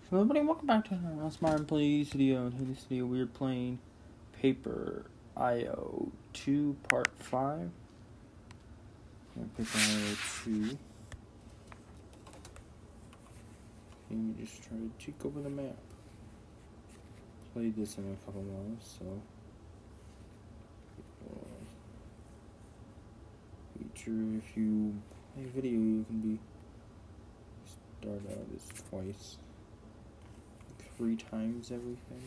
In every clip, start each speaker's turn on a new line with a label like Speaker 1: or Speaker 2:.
Speaker 1: Hello everybody, welcome back to Smart and Please video. In this video we're playing Paper IO 2 Part 5. Paper IO 2. And we just try to check over the map. Played this in a couple months, so feature if you play a video you can be start out as twice. 3 times everything.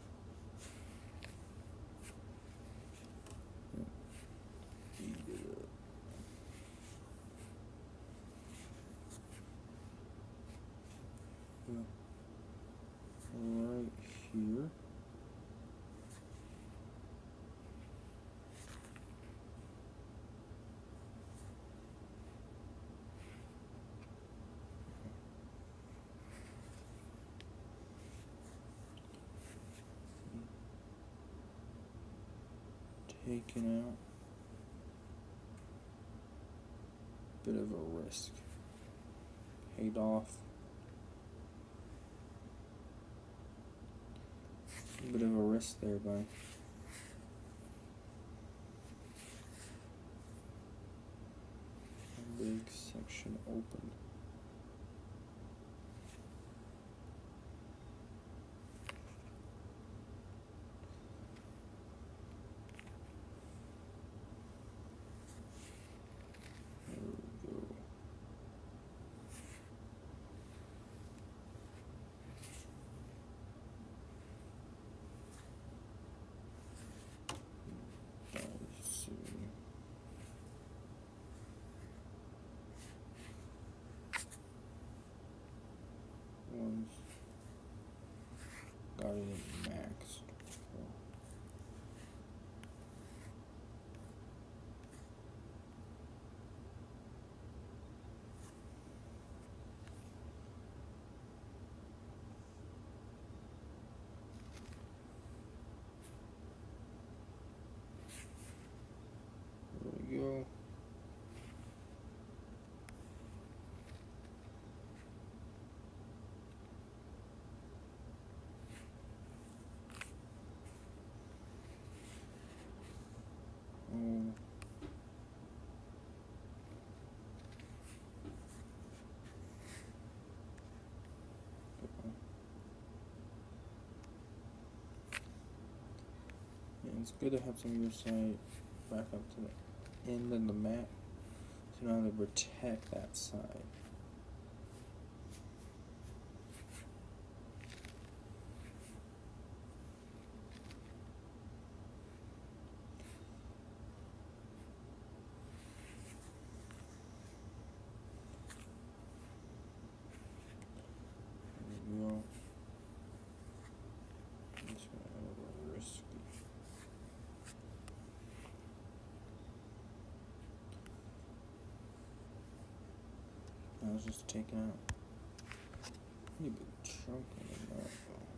Speaker 1: Right here. Taken out. Bit of a risk. Paid off. A bit of a risk there by a big section open. Got it at max. There we go. It's good to have some of your side back up to the end of the map to know how to protect that side. There we go. This one a little risky. I was just taking out a pretty big chunk of the map.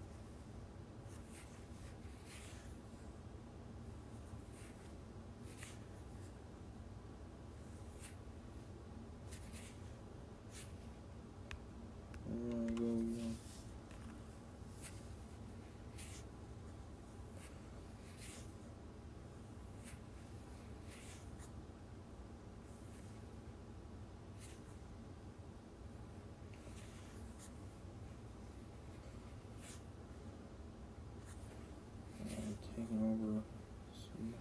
Speaker 1: There I go again. Taking over some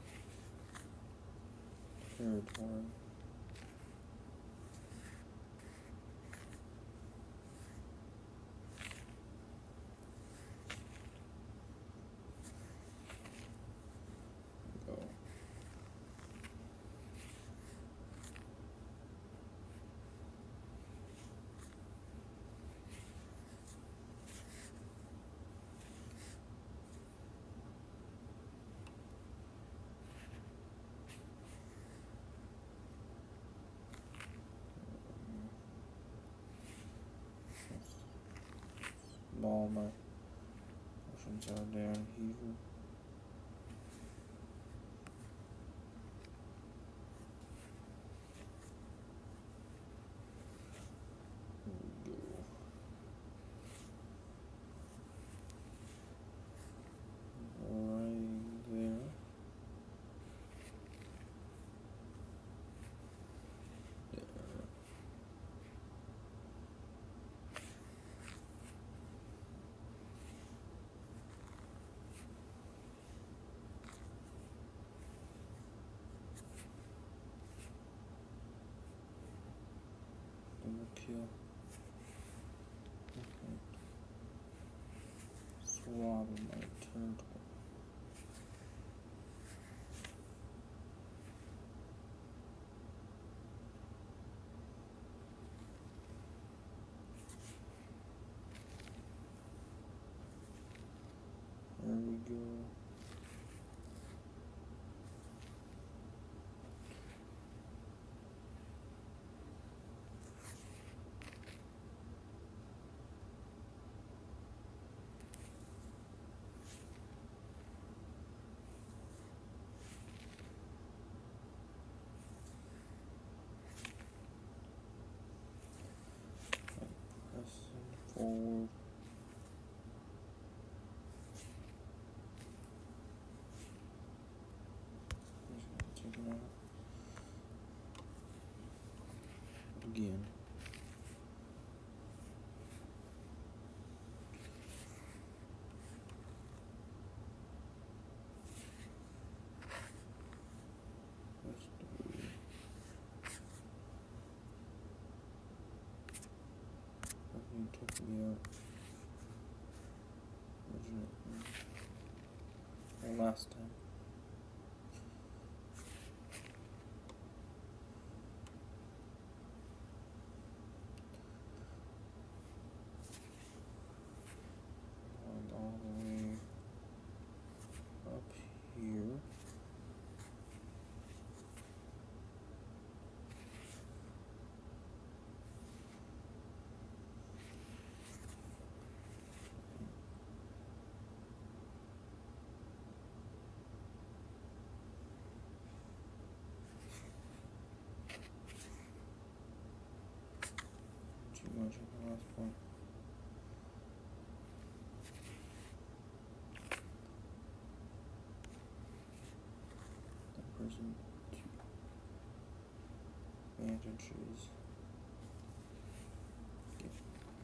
Speaker 1: territory. Go. All my options are down here. There we go. kill. Okay. Swab my turtle. There we go. Pressing forward. Just gonna take it out. Again. Took me out. Last time. Going all the way up here. Too much of the last one. That person advantages. Okay.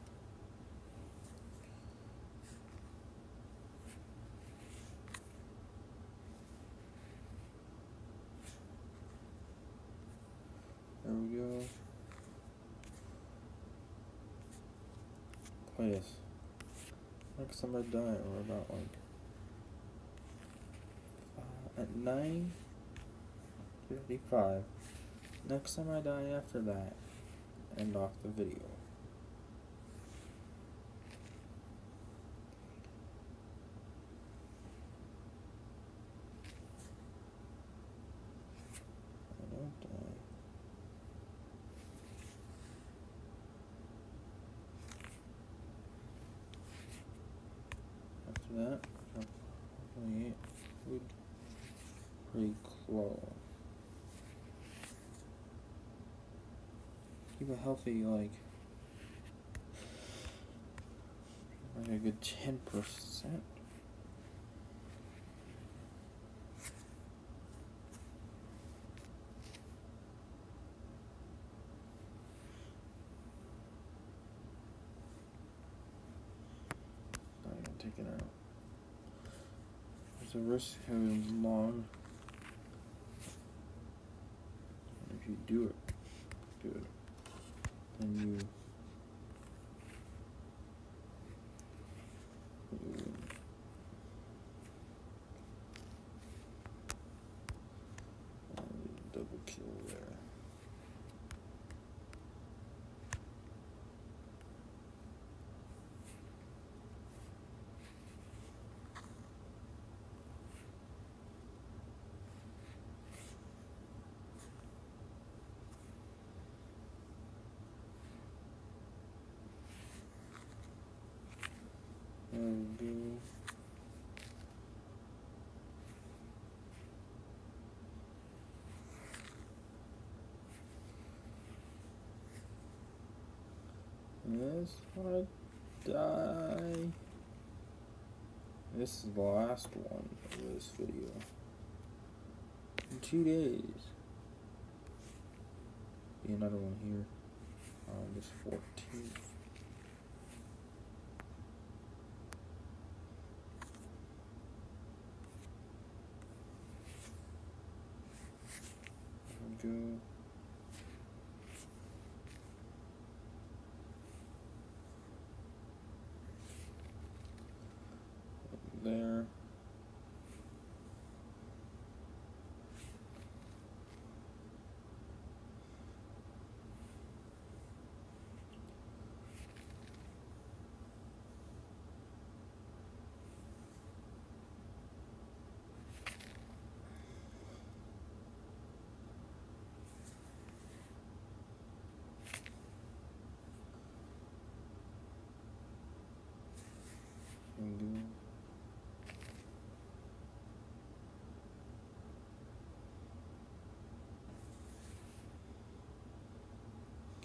Speaker 1: There we go. Play this. Next time I die, or about like at 9:55. Next time I die after that, end off the video. I don't die. After that, hopefully it would pretty close. Keep a healthy, like a good 10%. I'm gonna take it out. There's a risk having long. And if you do it good, then you win. Double kill there. There we go. Yes, I die. This is the last one of this video. In 2 days. Be another one here. August 14th. There we go.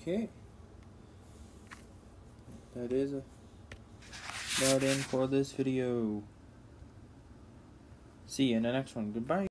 Speaker 1: Okay. That is about it for this video. See you in the next one. Goodbye.